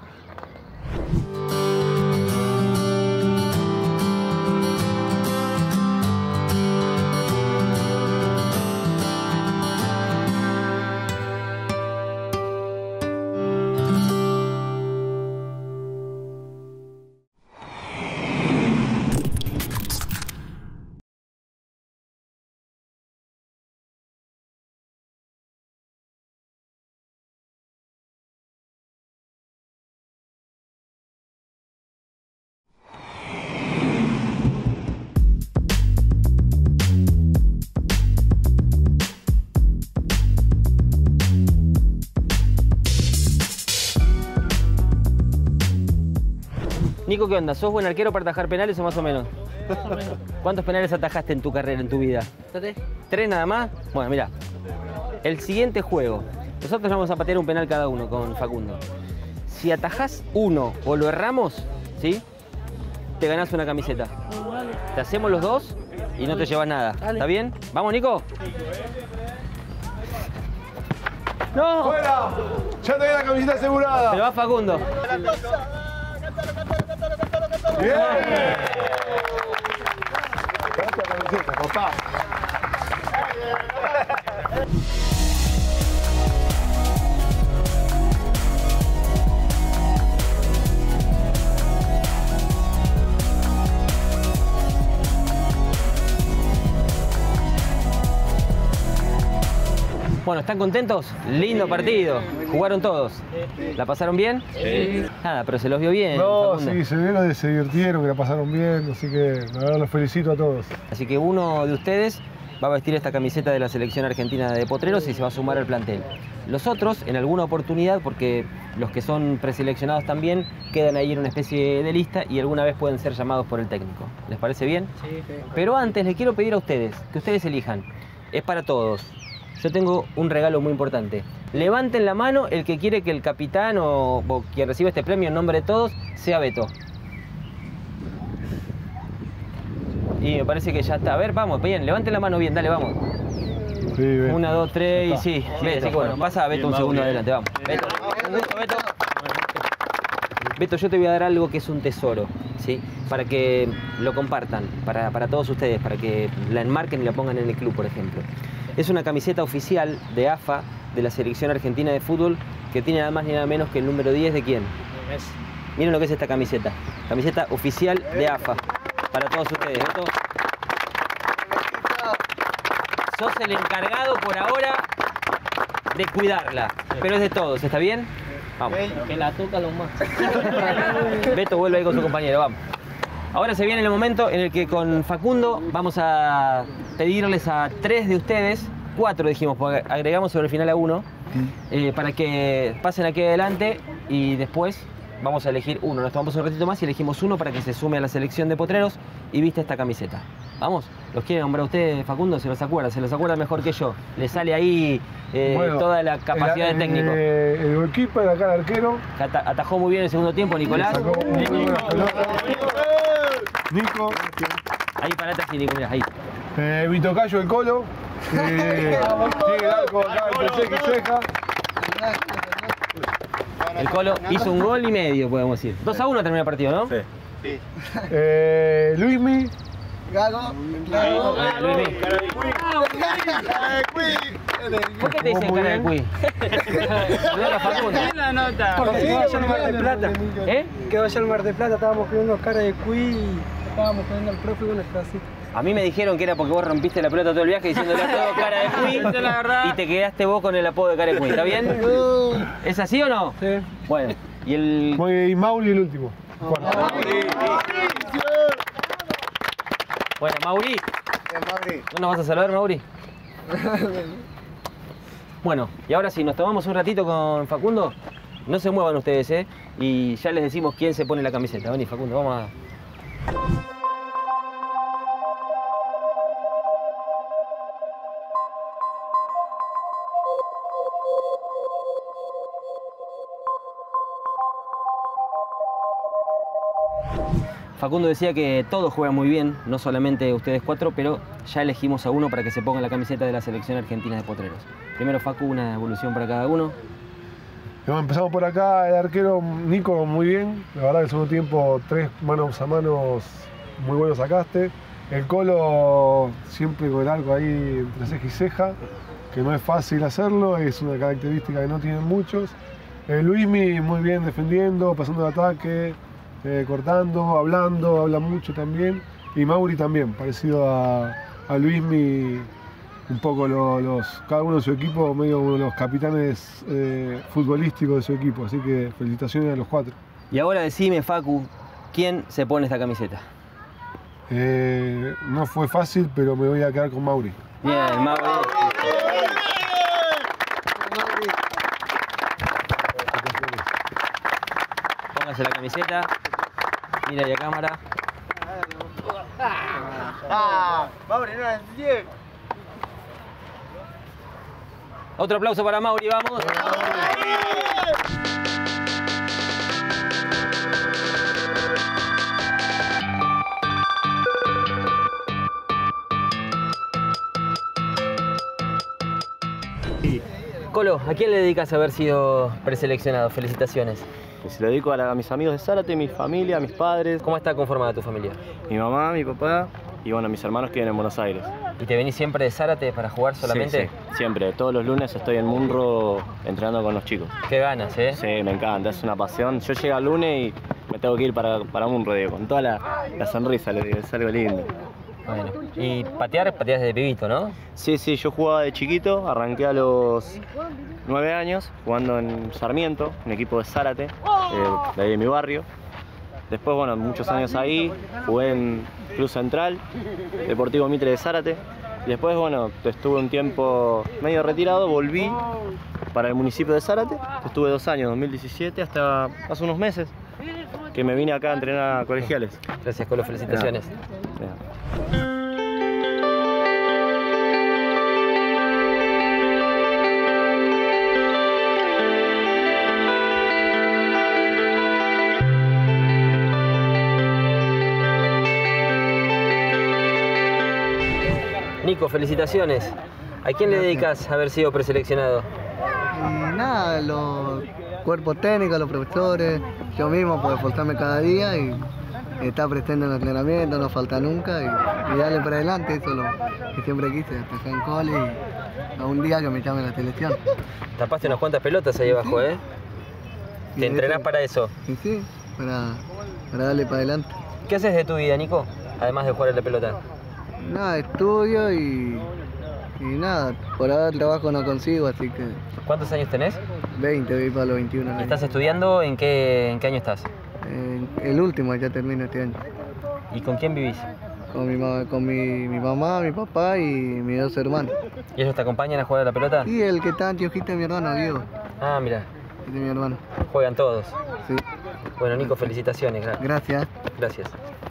Nico, ¿qué onda? ¿Sos buen arquero para atajar penales o más o menos? Más o menos. ¿Cuántos penales atajaste en tu carrera, en tu vida? Tres. ¿Tres nada más? Bueno, mira. El siguiente juego. Nosotros vamos a patear un penal cada uno con Facundo. Si atajás uno o lo erramos, ¿sí? Te ganás una camiseta. Vale. Te hacemos los dos y no te llevas nada. Dale. ¿Está bien? ¿Vamos, Nico? ¡No! ¡Fuera! ¡Ya tenés la camiseta asegurada! Pero va Facundo. ¡Bien! Gracias, camiseta, papá. Bueno, ¿están contentos? Lindo partido. ¿Jugaron todos? ¿La pasaron bien? Sí. Nada, pero se los vio bien. No, Facundo. sí, se vieron que se divirtieron, que la pasaron bien, así que la verdad los felicito a todos. Así que uno de ustedes va a vestir esta camiseta de la selección argentina de potreros y se va a sumar al plantel. Los otros, en alguna oportunidad, porque los que son preseleccionados también, quedan ahí en una especie de lista y alguna vez pueden ser llamados por el técnico. ¿Les parece bien? Sí, sí. Pero antes les quiero pedir a ustedes, que ustedes elijan. Es para todos. Yo tengo un regalo muy importante. Levanten la mano el que quiere que el capitán o, o quien reciba este premio en nombre de todos sea Beto. Y me parece que ya está. A ver, vamos, bien, levanten la mano bien, dale, vamos. Sí, Beto. Una, dos, tres y sí. Sí, Beto, sí, bueno, pasa a Beto un segundo adelante, vamos. Beto, un gusto, Beto. Beto, yo te voy a dar algo que es un tesoro, ¿sí? Para que lo compartan, para, para todos ustedes, para que la enmarquen y la pongan en el club, por ejemplo. Es una camiseta oficial de A F A, de la Selección Argentina de Fútbol, que tiene nada más ni nada menos que el número diez de quién. Miren lo que es esta camiseta. Camiseta oficial de A F A. Para todos ustedes. Beto, sos el encargado por ahora de cuidarla, pero es de todos, ¿está bien? Vamos. Que la toca los más. Beto vuelve ahí con su compañero, vamos. Ahora se viene el momento en el que con Facundo vamos a pedirles a tres de ustedes, cuatro dijimos, porque agregamos sobre el final a uno, eh, para que pasen aquí adelante y después vamos a elegir uno. Nos tomamos un ratito más y elegimos uno para que se sume a la selección de potreros y viste esta camiseta. Vamos, ¿los quiere nombrar usted, Facundo? Se los acuerda, se los acuerda mejor que yo. Le sale ahí eh, Bueno, toda la capacidad el, de técnico. El, el goalkeeper, acá el arquero. Ata- atajó muy bien el segundo tiempo, Nicolás. Sacó muy buena pelota. Nico. Ahí parate así, Nico, mirá, ahí. Eh, Vito Cayo, el Colo. Eh, tiene el arco acá entre ceja y ceja. El Colo hizo un gol y medio, podemos decir. dos a uno termina el partido, ¿no? Sí. Eh, Luismi. Gago. Gago. Luismi. ¿Por qué te dicen cara de cuy? Saludar a Facundo. la nota. Porque que vaya al Mar del Plata. ¿Eh? Que vaya al Mar del Plata, estábamos poniendo cara de cuy y estábamos poniendo al profe con el así. A mí me dijeron que era porque vos rompiste la pelota todo el viaje diciéndole a todo cara de cuy y te quedaste vos con el apodo de cara de cuy, ¿está bien? ¿Es así o no? Sí. Bueno, y el... Y Mauri el último. Bueno, Mauri. ¿No nos vas a saludar, Mauri? Bueno, y ahora sí, nos tomamos un ratito con Facundo. No se muevan ustedes, ¿eh? Y ya les decimos quién se pone la camiseta. Vení, Facundo, vamos a... Facundo decía que todos juegan muy bien, no solamente ustedes cuatro, pero ya elegimos a uno para que se ponga la camiseta de la selección argentina de potreros. Primero, Facu, una evolución para cada uno. Bueno, empezamos por acá, el arquero Nico muy bien. La verdad que el segundo tiempo, tres manos a manos muy buenos sacaste. El Colo siempre con el arco ahí entre ceja y ceja, que no es fácil hacerlo, es una característica que no tienen muchos. El Luismi muy bien defendiendo, pasando el ataque. Eh, cortando, hablando, habla mucho también. Y Mauri también, parecido a, a Luismi, un poco lo, los, cada uno de su equipo, medio uno de los capitanes eh, futbolísticos de su equipo. Así que felicitaciones a los cuatro. Y ahora decime, Facu, ¿quién se pone esta camiseta? Eh, no fue fácil, pero me voy a quedar con Mauri. Bien, Mauri. Póngase la camiseta. Mira ahí a cámara. Ah, Mauri, no es diez. Otro aplauso para Mauri, vamos. Colo, ¿a quién le dedicas haber sido preseleccionado? Felicitaciones. Se lo dedico a, la, a mis amigos de Zárate, mi familia, a mis padres. ¿Cómo está conformada tu familia? Mi mamá, mi papá y bueno, mis hermanos que viven en Buenos Aires. ¿Y te venís siempre de Zárate para jugar solamente? Sí, sí, siempre. Todos los lunes estoy en Munro entrenando con los chicos. Qué ganas, ¿eh? Sí, me encanta, es una pasión. Yo llego el lunes y me tengo que ir para, para Munro, digo, con toda la, la sonrisa, le digo, es algo lindo. Bueno, y patear, pateas desde pibito, ¿no? Sí, sí, yo jugaba de chiquito, arranqué a los nueve años jugando en Sarmiento, un equipo de Zárate, eh, de ahí de mi barrio. Después, bueno, muchos años ahí, jugué en Club Central, Deportivo Mitre de Zárate, Y después, bueno, estuve un tiempo medio retirado, volví para el municipio de Zárate. Estuve dos años, dos mil diecisiete hasta hace unos meses, que me vine acá a entrenar a colegiales. Gracias, Colo, felicitaciones. Ya. Ya. Nico, felicitaciones. ¿A quién le dedicas haber sido preseleccionado? Y nada, los cuerpos técnicos, los profesores, yo mismo por esforzarme cada día y estar presente en el entrenamiento, no falta nunca y, y darle para adelante, eso es lo que siempre quise, hasta acá en cole y a un día que me llame la selección. Tapaste unas cuantas pelotas ahí abajo, sí. ¿eh? ¿Te entrenás eso, para eso? Sí, sí, para, para darle para adelante. ¿Qué haces de tu vida, Nico? Además de jugar a la pelota. Nada, estudio y, y nada, por ahora trabajo no consigo, así que... ¿Cuántos años tenés? veinte, voy para los veintiuno. ¿Y estás estudiando? ¿En qué, en qué año estás? Eh, el último, ya termino este año. ¿Y con quién vivís? Con mi, con mi, mi mamá, mi papá y mis dos hermanos. ¿Y ellos te acompañan a jugar a la pelota? Sí, el que está anteojito es mi hermano, Diego. Ah, mira. Es mi hermano. ¿Juegan todos? Sí. Bueno, Nico, felicitaciones. Gracias. Gracias.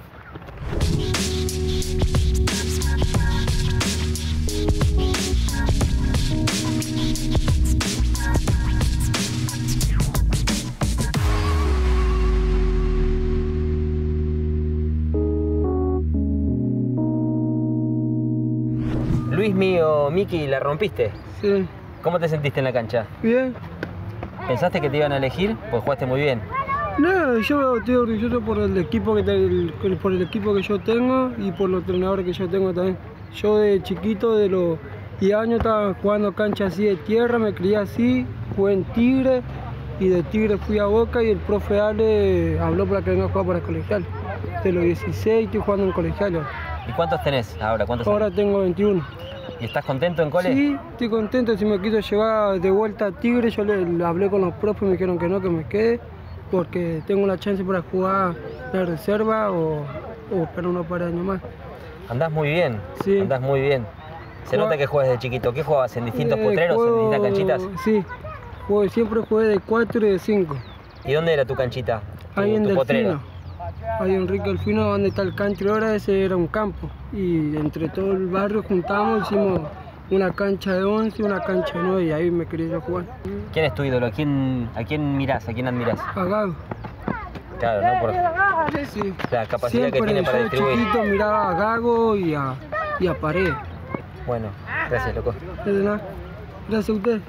Luis mío, Miki, ¿la rompiste? Sí. ¿Cómo te sentiste en la cancha? Bien. ¿Pensaste que te iban a elegir? Pues jugaste muy bien. No, yo estoy orgulloso por el equipo que te, el, por el equipo que yo tengo y por los entrenadores que yo tengo también. Yo de chiquito, de los diez años, estaba jugando cancha así de tierra, me crié así, jugué en Tigre y de Tigre fui a Boca y el profe Ale habló para que venga a jugar para el colegial. De los dieciséis estoy jugando en colegial. ¿Y cuántos tenés ahora? ¿Cuántos ahora años? Tengo veintiuno. ¿Y estás contento en cole? Sí, estoy contento. Si me quiso llevar de vuelta a Tigre, yo le, le hablé con los profes y me dijeron que no, que me quede, porque tengo la chance para jugar la reserva o, o esperar unos par de años más. Andás muy bien, sí. Andás muy bien. Se Jugá... nota que juegas de chiquito. ¿Qué jugabas? ¿En distintos eh, potreros? juego... ¿En distintas canchitas? Sí, juego, siempre jugué de cuatro y de cinco. ¿Y dónde era tu canchita? Tu, Ahí en tu Delfino. Ahí en Enrique Delfino, donde está el country ahora, ese era un campo. Y entre todo el barrio juntamos, hicimos una cancha de once, una cancha de nueve y ahí me quería yo jugar. ¿Quién es tu ídolo? ¿A quién, a quién mirás? ¿A quién admirás? A Gago. Claro, ¿no? Por sí. la capacidad Siempre que tiene para yo distribuir. De chiquito miraba a Gago y a, y a Pared. Bueno, gracias, loco. De nada. Gracias a usted.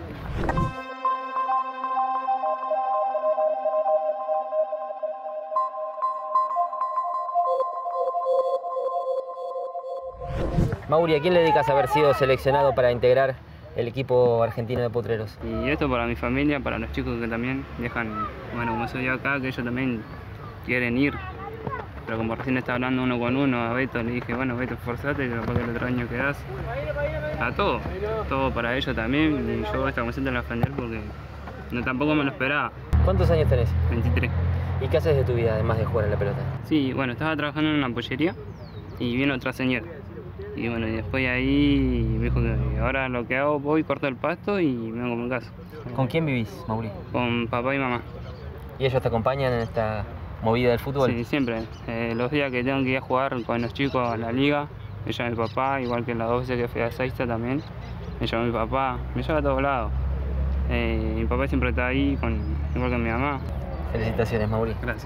Mauri, ¿a quién le dedicas haber sido seleccionado para integrar el equipo argentino de potreros? Y esto para mi familia, para los chicos que también dejan, bueno, como soy yo acá, que ellos también quieren ir. Pero como recién estaba hablando uno con uno a Beto, le dije, bueno, Beto, esforzate, después que el otro año quedás. A todo, todo para ellos también. Y yo esta comisión te la defender porque no, tampoco me lo esperaba. ¿Cuántos años tenés? veintitrés. ¿Y qué haces de tu vida además de jugar a la pelota? Sí, bueno, estaba trabajando en una pollería y vino otra señora. Y bueno, y después de ahí me dijo que ahora lo que hago, voy, corto el pasto y me vengo a mi casa. ¿Con quién vivís, Mauri? Con papá y mamá. ¿Y ellos te acompañan en esta movida del fútbol? Sí, siempre. Eh, los días que tengo que ir a jugar con los chicos a la liga, me llama mi papá, igual que las dos veces que fui a Seiza también, me llama mi papá, me lleva a todos lados. Eh, mi papá siempre está ahí, con, igual que mi mamá. Felicitaciones, Mauri. Gracias.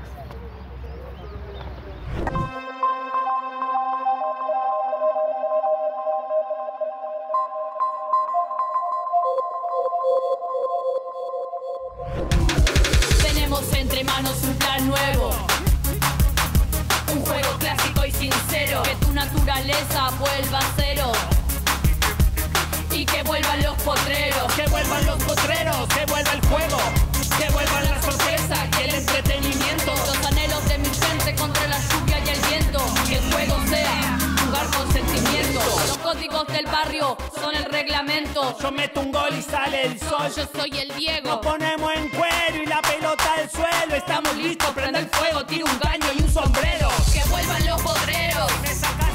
Tenemos entre manos un plan nuevo, un juego clásico y sincero, que tu naturaleza vuelva a cero y que vuelvan los potreros, que vuelvan los potreros, que vuelva el juego, que vuelvan la sorpresa y el entretenimiento, los anhelos de mi gente contra la lluvia y el viento, que el juego sea jugar con sentimiento, los códigos del barrio son el reglamento, yo meto un gol y sale el sol, yo soy el Diego, nos ponemos en cuero y la pelota al suelo, estamos listos, prende el fuego, tira un caño y un sombrero, que vuelvan los potreros, me sacas